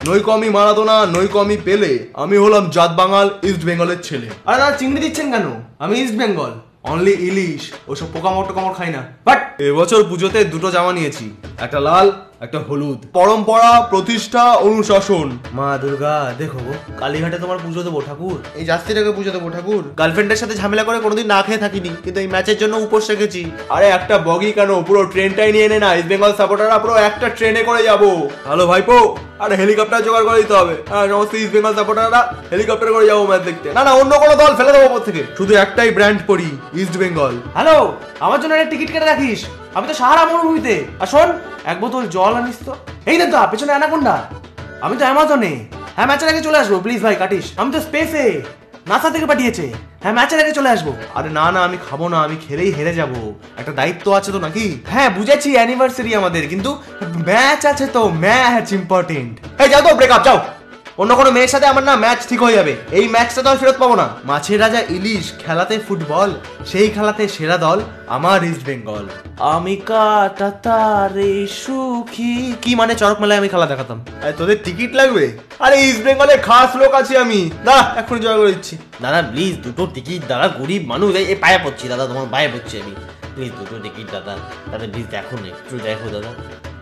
নইকো আমি মারাদোনা, নইকো আমি পেলে, আমি হলাম জাত বাঙাল, ইস্ট বেঙ্গলের ছেলে। আরে দাদা চিংড়ি দিচ্ছেন কেন? আমি ইস্ট বেঙ্গল, অনলি ইলিশ, ওসব পোকামাকড় টোকামাকড় খাই না। বাট এবছর পুজোতে দুটো জামা নিয়েছি, একটা লাল একটা হলুদ। পরম্পরা, প্রতিষ্ঠা, অনুশাসন। মা দুর্গা দেখো কালীঘাটে তোমার পুজো দেবো ঠাকুর, এই জাস্তিটাকে পুজো দেবো ঠাকুর। গার্লফ্রেন্ডের সাথে ঝামেলা করে কোনোদিন না খেয়ে থাকিনি, কিন্তু এই ম্যাচের জন্য উপোস রেখেছি। আরে একটা বগি কেন, পুরো ট্রেনটাই নিয়ে নে না, ইস্ট বেঙ্গল সাপোর্টাররা পুরো একটা ট্রেনে করে যাবো। হ্যালো ভাইপো, আরে হেলিকপ্টার জোগাড় করে দিতে হবে। হ্যাঁ সমস্ত ইস্ট বেঙ্গল সাপোর্টাররা হেলিকপ্টার করে যাবো ম্যাচ দেখতে। না না, অন্য কোনো দল ফেলে দেবো ওপর থেকে, শুধু একটাই ব্র্যান্ড পরি, ইস্ট বেঙ্গল। হ্যালো, আমার জন্য একটা টিকিট কেটে রাখিস, আমি তো সাহারা মরুভূমিতে। আর শোন, এক বোতল জল আনিস তো। এই দেখ তো পেছনে অ্যানাকোন্ডা, আমি তো অ্যামাজনে। হ্যাঁ ম্যাচের আগে চলে আসবো, প্লিজ ভাই কাটিস। আমি তো স্পেসে, নাসা থেকে পাঠিয়েছে। হ্যাঁ ম্যাচের আগে চলে আসবো। আরে না না, আমি খাবো না, আমি খেলেই হেরে যাবো, একটা দায়িত্ব আছে তো নাকি। হ্যাঁ বুঝেছি, অ্যানিভার্সারি আমাদের, কিন্তু ম্যাচ আছে তো, ম্যাচ ইম্পর্টেন্ট। এই যাও তো, ব্রেকআপ যাও। অন্য কোনো মেয়ের সাথে আমার না ম্যাচ ঠিক হয়ে যাবে, এই ম্যাচটা তো আর ফেরত পাবো না। মাছের রাজা ইলিশ, খেলাতে ফুটবল, সেই খেলাতে সেরা দল আমার ইস্ট বেঙ্গল। আমি কাটাতারে সুখী, কি মানে চড়ক মেলায় আমি খেলা দেখাতাম। আরে তোদের টিকিট লাগবে? আরে ইস্ট বেঙ্গলের খাস লোক আছি আমি, না এখনই জয় করে দিচ্ছি। দাদা প্লিজ দুটো টিকিট, দাদা গরিব মানুষ, এই পায়ে পড়ছি দাদা, তোমার পায়ে পড়ছি আমি, প্লিজ দুটো টিকিট দাদা, দাদা প্লিজ দেখো না, একটু দেখো দাদা।